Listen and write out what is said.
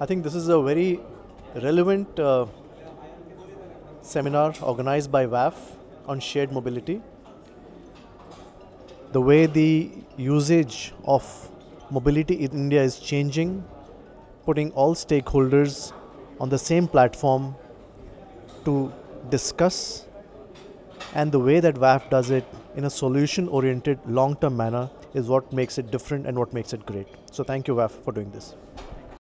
I think this is a very relevant seminar organized by WAF on shared mobility. The way the usage of mobility in India is changing, putting all stakeholders on the same platform to discuss, and the way that WAF does it in a solution-oriented, long-term manner is what makes it different and what makes it great. So thank you, WAF, for doing this.